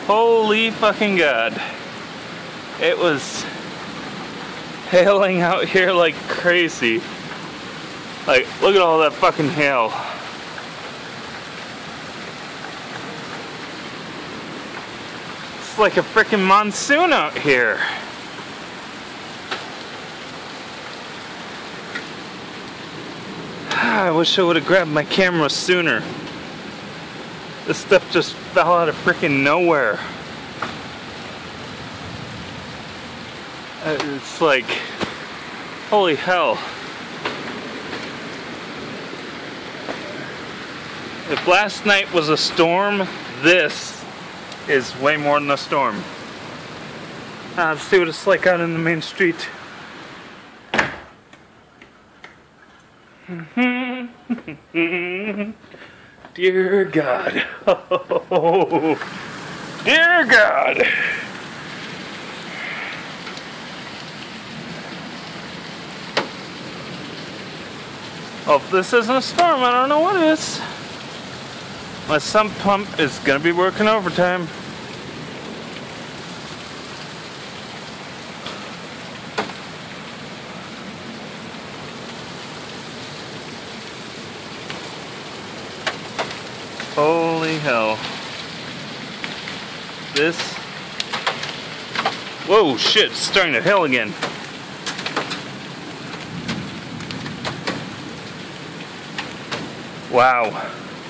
Holy fucking God. It was hailing out here like crazy. Like, look at all that fucking hail. It's like a freaking monsoon out here. I wish I would have grabbed my camera sooner. This stuff just fell out of freaking nowhere. It's like, holy hell. If last night was a storm, this is way more than a storm. Let's see what it's like out in the main street. Dear God. Oh, dear God. Well, if this isn't a storm, I don't know what is. My sump pump is gonna be working overtime. Holy hell. This... Whoa, shit, it's starting to hail again. Wow.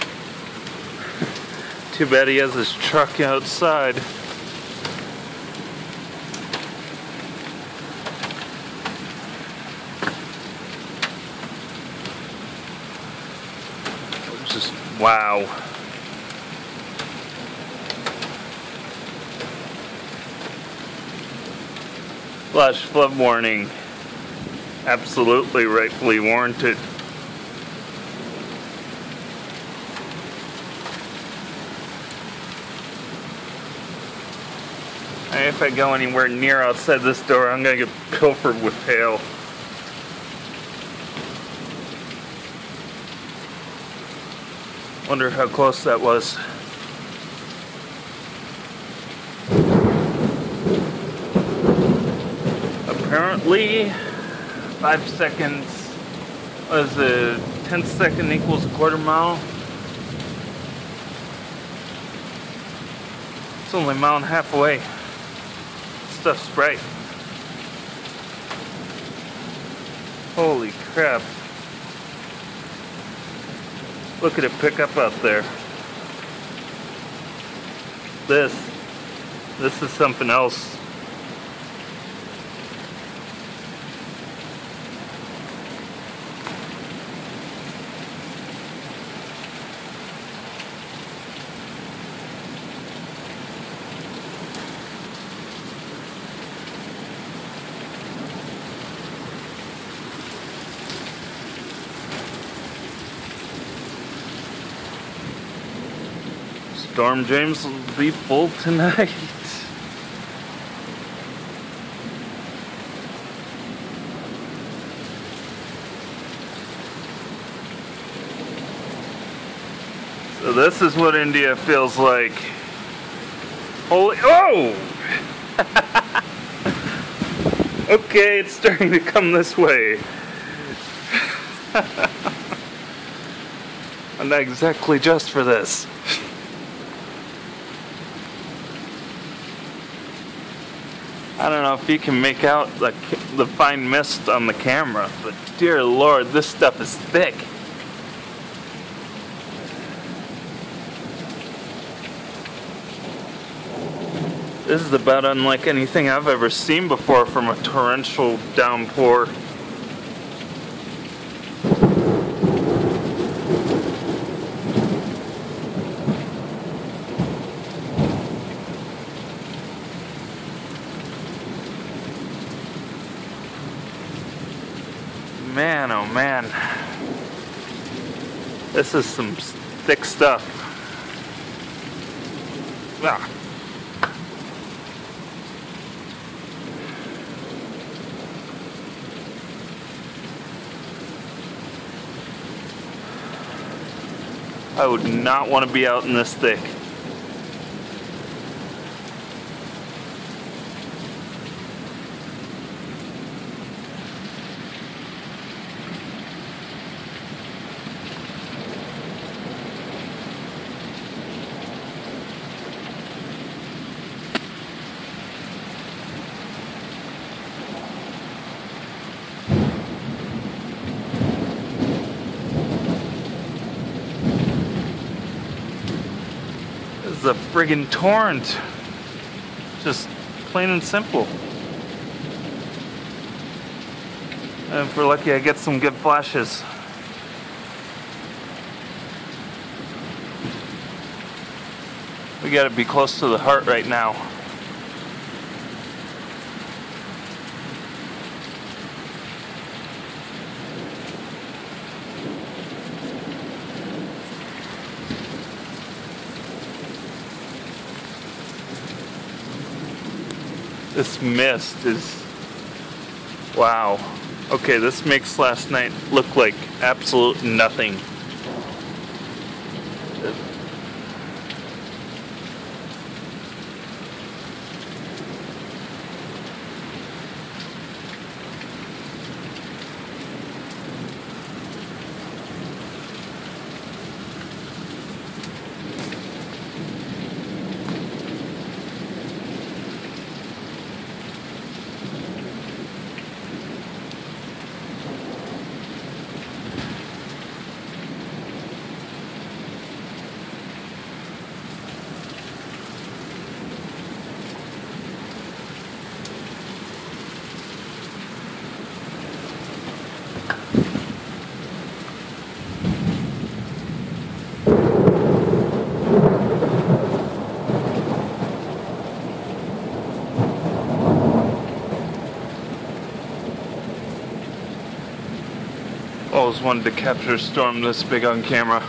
Too bad he has his truck outside. Just, wow. Flash flood warning. Absolutely rightfully warranted. If I go anywhere near outside this door, I'm gonna get pilfered with hail. Wonder how close that was. Apparently, 5 seconds, what is it, 10th second equals a quarter mile? It's only a mile and a half away. Stuff's bright. Holy crap. Look at it pick up out there. This is something else. Storm James will be full tonight. So this is what India feels like. Holy, oh! Okay, it's starting to come this way. I'm not exactly just for this. I don't know if you can make out the fine mist on the camera, but dear Lord, this stuff is thick. This is about unlike anything I've ever seen before from a torrential downpour. Man, oh man. This is some thick stuff. Ah. I would not want to be out in this thick. It's a friggin' torrent. Just plain and simple. And if we're lucky, I get some good flashes. We gotta be close to the heart right now. This mist is, wow. Okay, this makes last night look like absolute nothing. Always wanted to capture a storm this big on camera.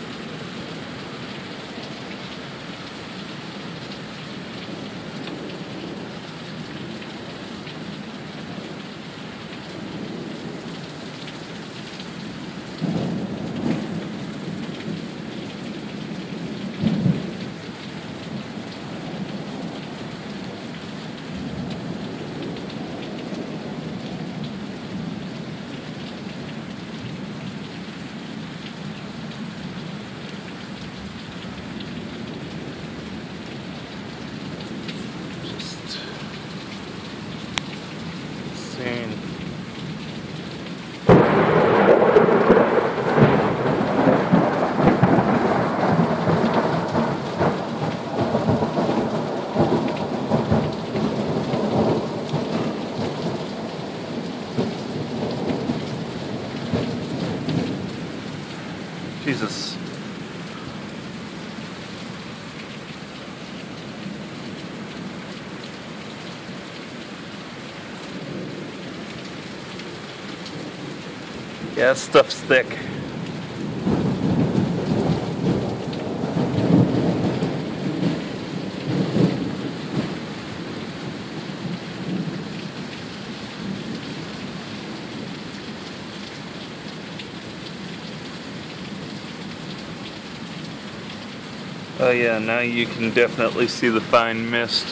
Jesus. Yeah, that stuff's thick. Oh yeah, now you can definitely see the fine mist.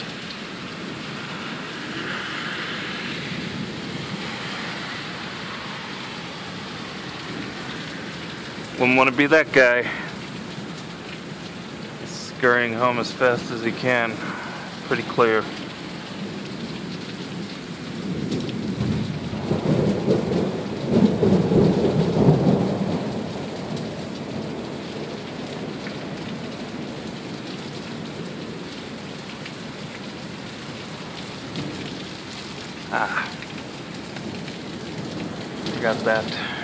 Wouldn't want to be that guy. He's scurrying home as fast as he can. Pretty clear. Ah, forgot that.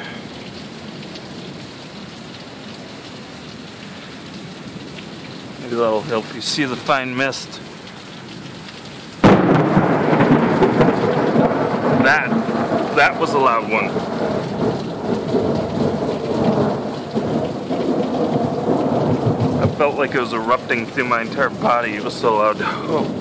Maybe that'll help you see the fine mist. That was a loud one. I felt like it was erupting through my entire body. It was so loud. Oh.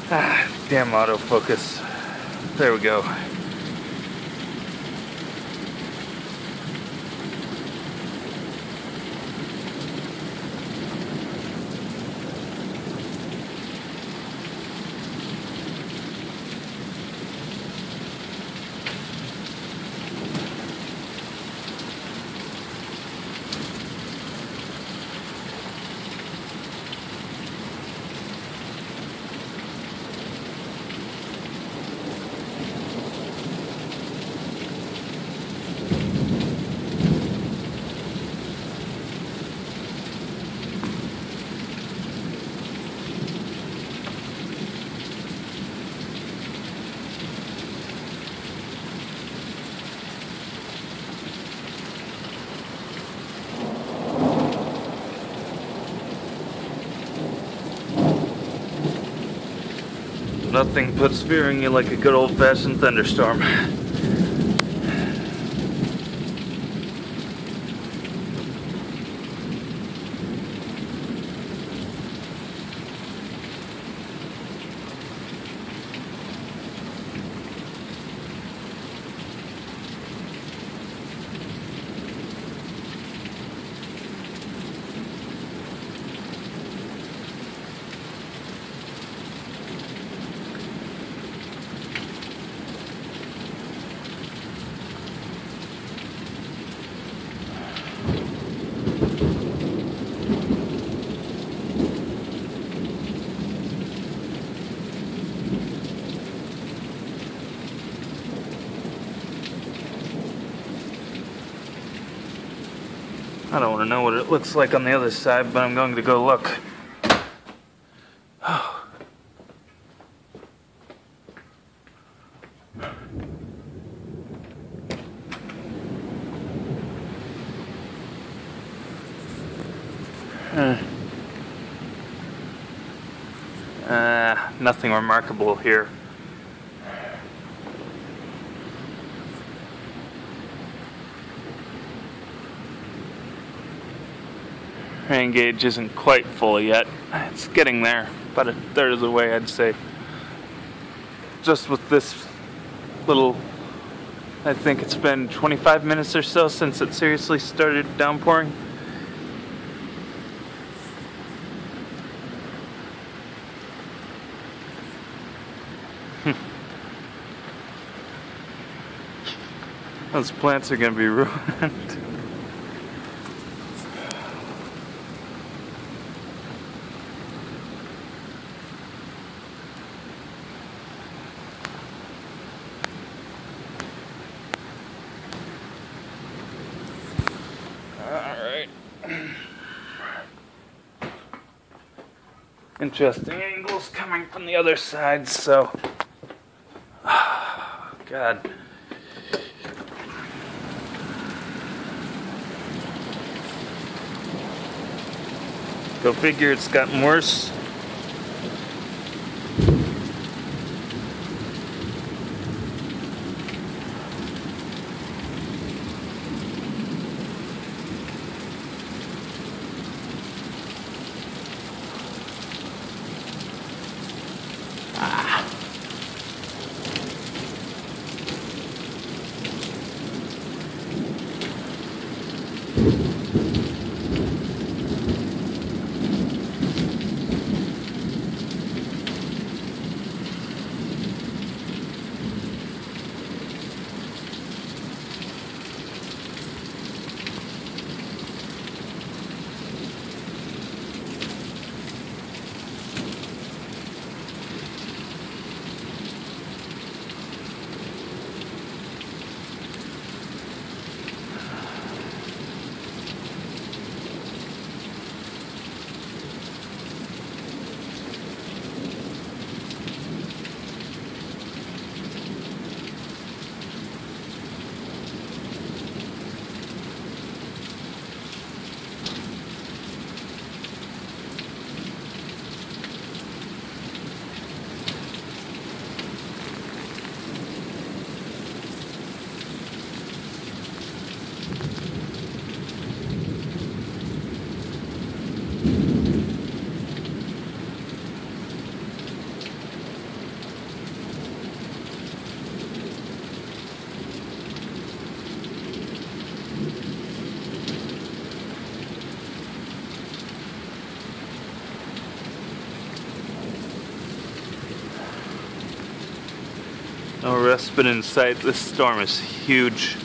Ah, damn autofocus. There we go. Nothing puts fear in you like a good old-fashioned thunderstorm. I don't want to know what it looks like on the other side, but I'm going to go look. Nothing remarkable here. Rain gauge isn't quite full yet. It's getting there, about a third of the way, I'd say. Just with this little, I think it's been 25 minutes or so since it seriously started downpouring. Those plants are gonna be ruined. Alright. Interesting angles coming from the other side, so. God. Go figure, it's gotten worse. No respite in sight. This storm is huge.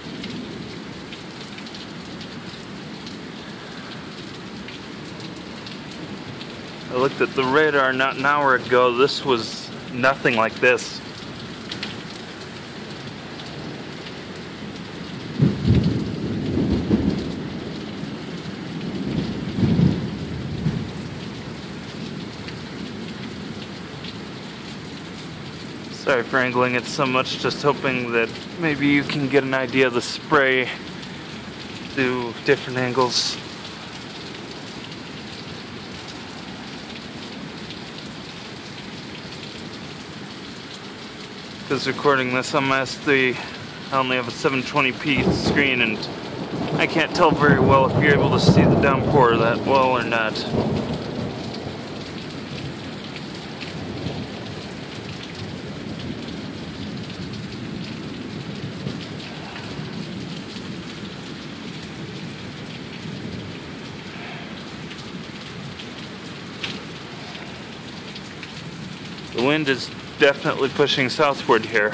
I looked at the radar not an hour ago. This was nothing like this. Sorry for angling it so much, just hoping that maybe you can get an idea of the spray through different angles. Because recording this on my S3, I only have a 720p screen and I can't tell very well if you're able to see the downpour that well or not. The wind is definitely pushing southward here.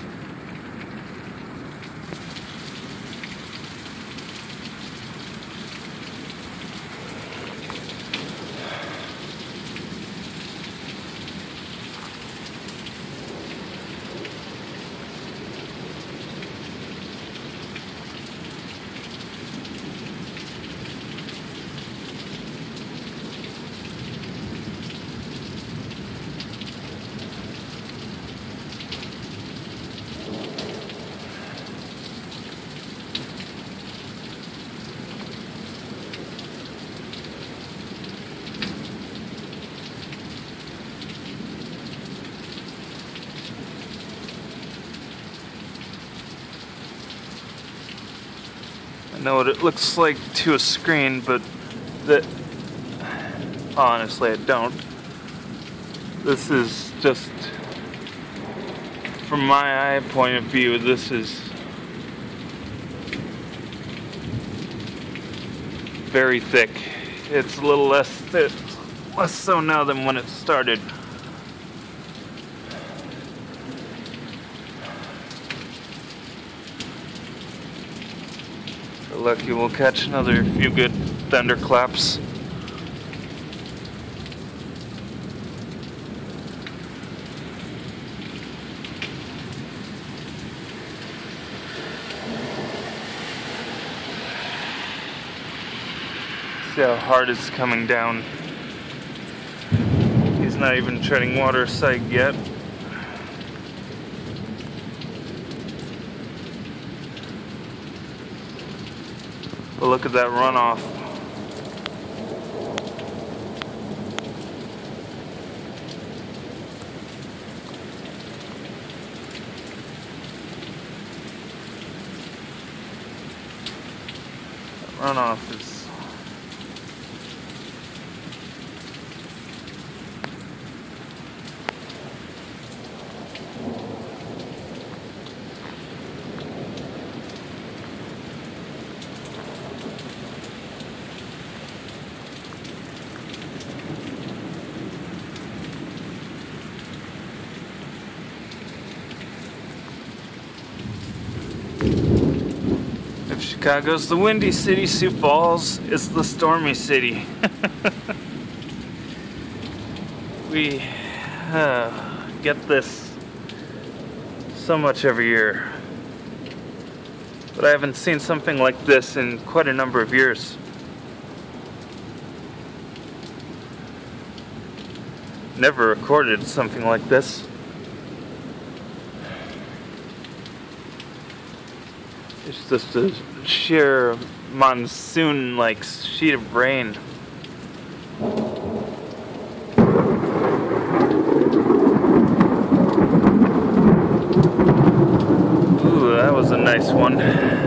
I know what it looks like to a screen, but honestly I don't. This is just, from my eye point of view, this is very thick. It's a little less so now than when it started. Lucky we'll catch another few good thunderclaps. See how hard it's coming down. He's not even treading water sight yet. But look at that runoff. That runoff is Chicago's the windy city, Sioux Falls is the stormy city. We get this so much every year, but I haven't seen something like this in quite a number of years. Never recorded something like this. It's just a sheer monsoon-like sheet of rain. Ooh, that was a nice one.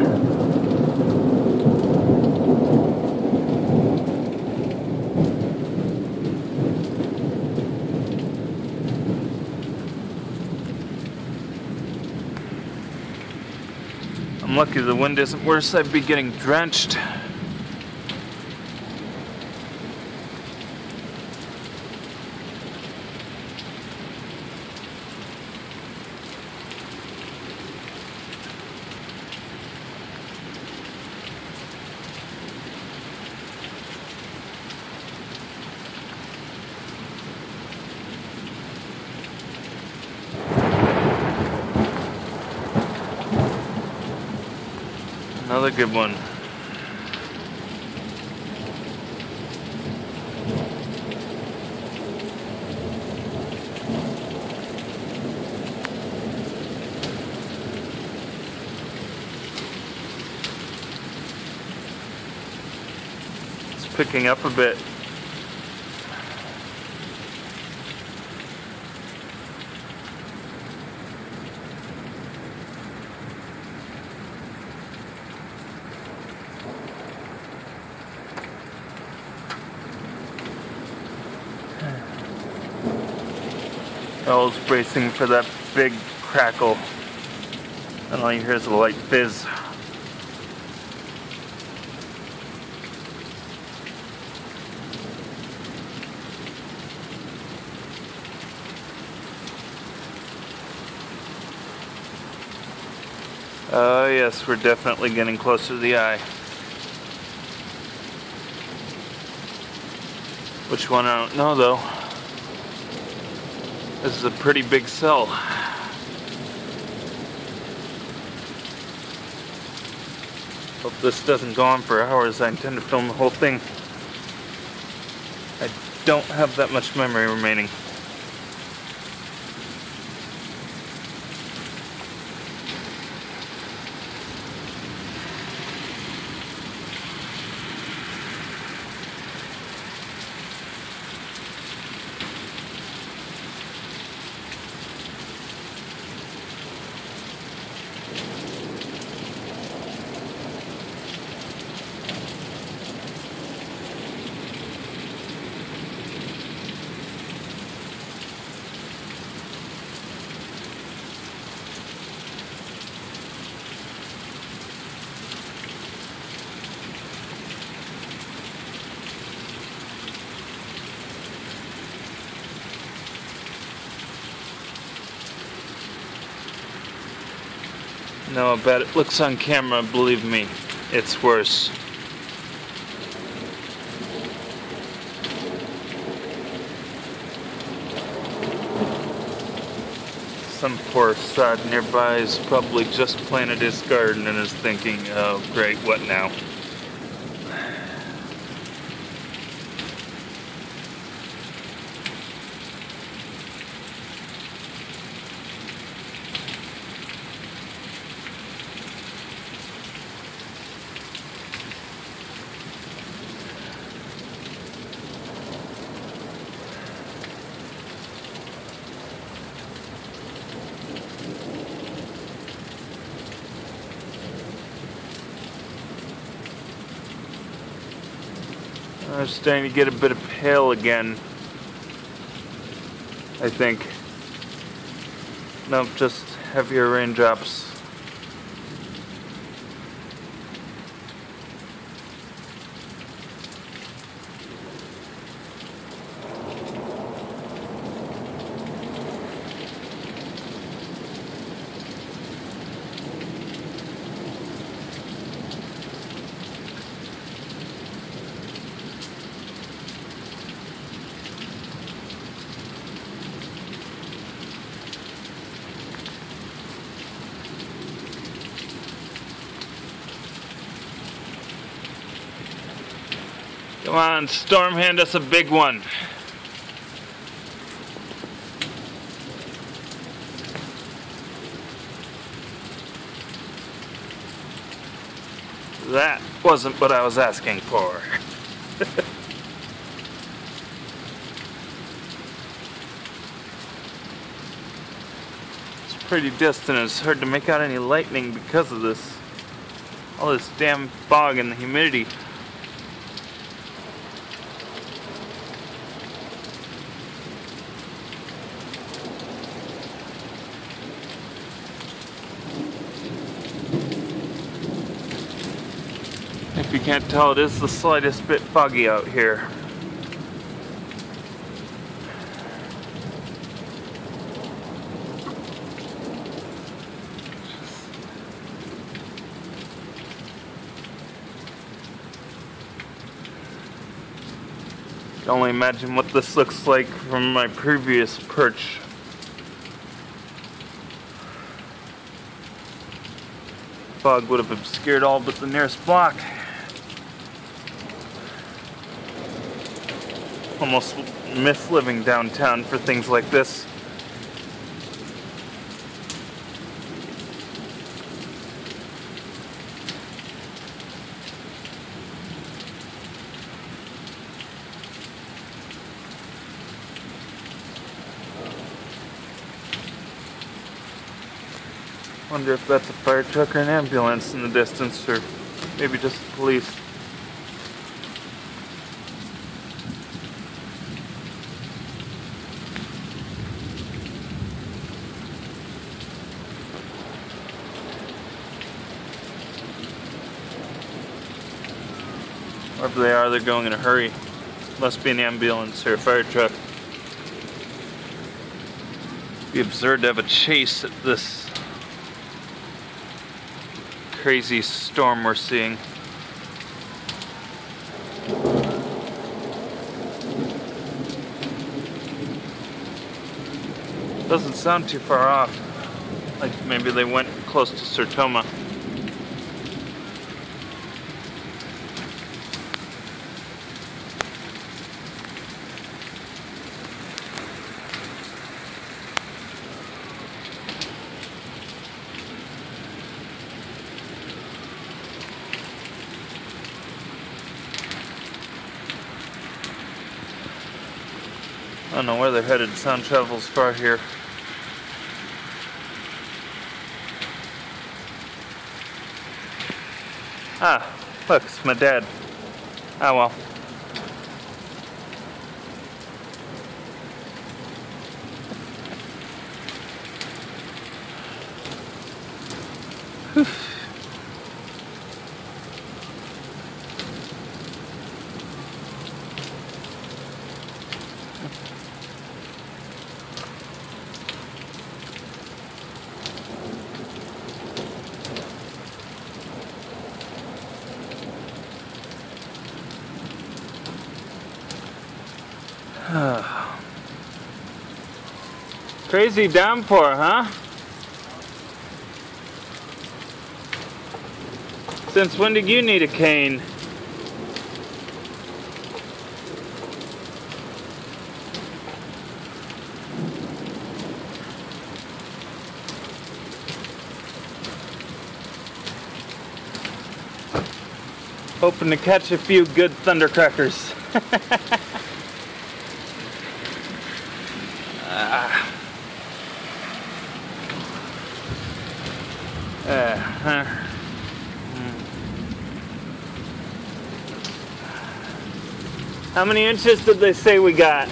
I'm lucky the wind isn't worse, I'd be getting drenched. another good one. It's picking up a bit. I was bracing for that big crackle, and all you hear is a light fizz. Oh yes, we're definitely getting closer to the eye. Which one I don't know though. This is a pretty big cell. Hope this doesn't go on for hours. I intend to film the whole thing. I don't have that much memory remaining. No, I bet it looks on camera, believe me, it's worse. Some poor sod nearby is probably just planted his garden and is thinking, oh great, what now? I'm starting to get a bit of pale again, I think. Nope, just heavier raindrops. Come on, Storm, hand us a big one. That wasn't what I was asking for. It's pretty distant. It's hard to make out any lightning because of this. All this damn fog and the humidity. If you can't tell, it is the slightest bit foggy out here. I can only imagine what this looks like from my previous perch. Fog would have obscured all but the nearest block. Almost miss living downtown for things like this. Wonder if that's a fire truck or an ambulance in the distance, or maybe just the police. Wherever they are, they're going in a hurry. Must be an ambulance or a fire truck. It'd be absurd to have a chase at this crazy storm we're seeing. Doesn't sound too far off. Like maybe they went close to Sertoma. I don't know where they're headed. Sound travels far here. Ah, look, it's my dad. Ah, well. Whew. Crazy downpour, huh? Since when did you need a cane? Hoping to catch a few good thundercrackers. How many inches did they say we got?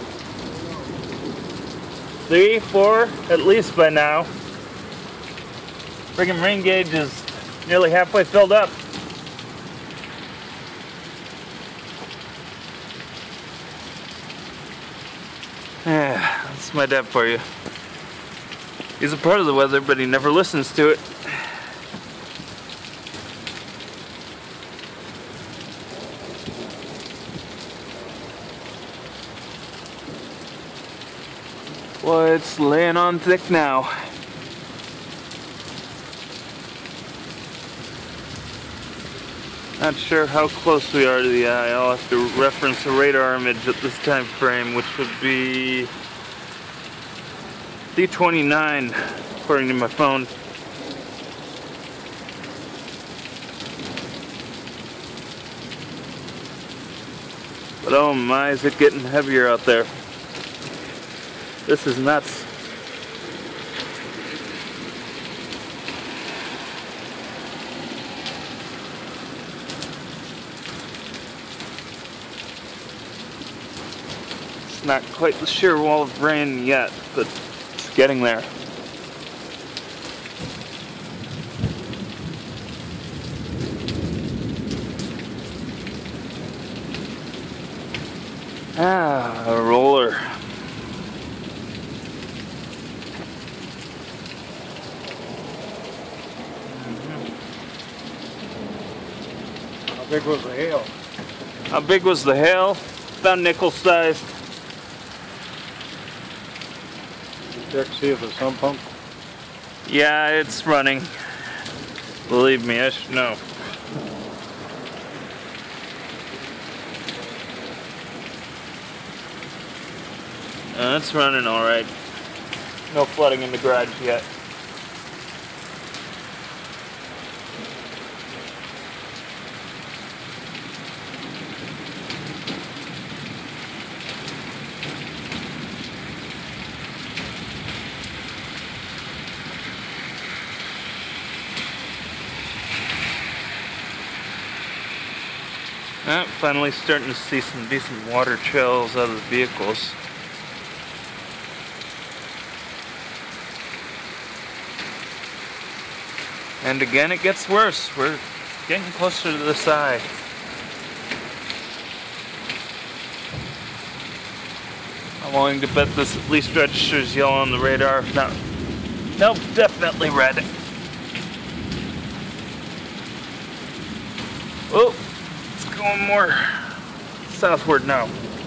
3, 4, at least by now. Friggin' rain gauge is nearly halfway filled up. That's my dad for you. He's a part of the weather, but he never listens to it. Boy, it's laying on thick now. Not sure how close we are to the eye. I'll have to reference a radar image at this time frame, which would be D29 according to my phone. But oh my, is it getting heavier out there. This is nuts. It's not quite the sheer wall of rain yet, but it's getting there. Ah, a roller. How big was the hail? How big was the hail? About nickel sized. Check to see if the sump pump. Yeah, it's running. Believe me, I should know. It's running alright. No flooding in the garage yet. Finally starting to see some decent water trails out of the vehicles. And again it gets worse. We're getting closer to the eye. I'm willing to bet this at least registers yellow on the radar. If not, nope, definitely red. Oh, it's going more southward now.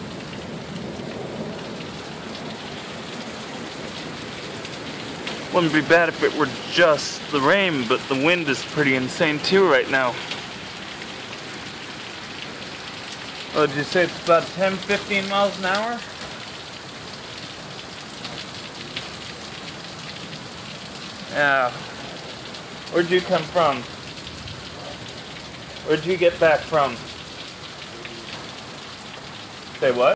Wouldn't be bad if it were just the rain, but the wind is pretty insane too right now. Oh, did you say it's about 10-15 miles an hour? Yeah. Where'd you come from? Where'd you get back from? Say what?